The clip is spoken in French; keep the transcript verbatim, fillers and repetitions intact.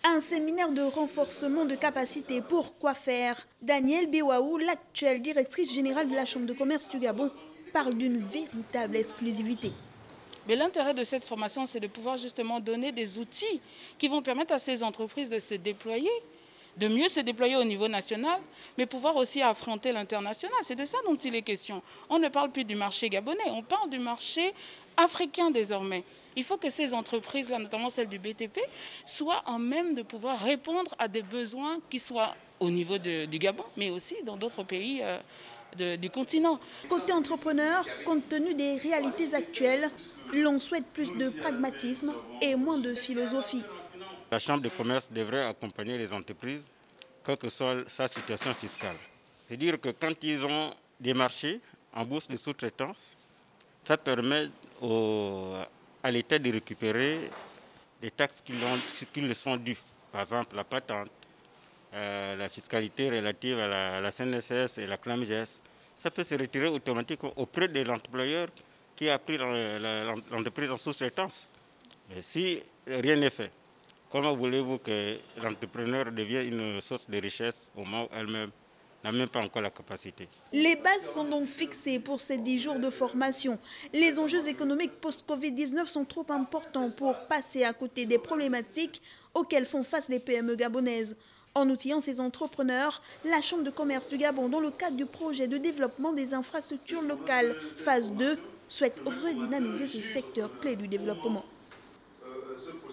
Un séminaire de renforcement de capacité. Pourquoi faire? Daniel Bewaou, l'actuelle directrice générale de la Chambre de commerce du Gabon, parle d'une véritable exclusivité. Mais l'intérêt de cette formation, c'est de pouvoir justement donner des outils qui vont permettre à ces entreprises de se déployer, de mieux se déployer au niveau national, mais pouvoir aussi affronter l'international. C'est de ça dont il est question. On ne parle plus du marché gabonais, on parle du marché africain désormais. Il faut que ces entreprises-là, notamment celles du B T P, soient en même de pouvoir répondre à des besoins qui soient au niveau de, du Gabon, mais aussi dans d'autres pays euh, de, du continent. Côté entrepreneur, compte tenu des réalités actuelles, l'on souhaite plus de pragmatisme et moins de philosophie. La Chambre de commerce devrait accompagner les entreprises, quelle que soit sa situation fiscale. C'est-à-dire que quand ils ont des marchés en bourse de sous-traitance, ça permet au, à l'État de récupérer des taxes qui, qui le sont dues. Par exemple, la patente, euh, la fiscalité relative à la, à la C N S S et la C L A M G S. Ça peut se retirer automatiquement auprès de l'employeur qui a pris l'entreprise en sous-traitance. Mais si rien n'est fait, comment voulez-vous que l'entrepreneur devienne une source de richesse au moment où elle-même n'a même pas encore la capacité? Les bases sont donc fixées pour ces dix jours de formation. Les enjeux économiques post-Covid dix-neuf sont trop importants pour passer à côté des problématiques auxquelles font face les P M E gabonaises. En outillant ces entrepreneurs, la Chambre de commerce du Gabon, dans le cadre du projet de développement des infrastructures locales, phase deux, souhaite redynamiser ce secteur clé du développement.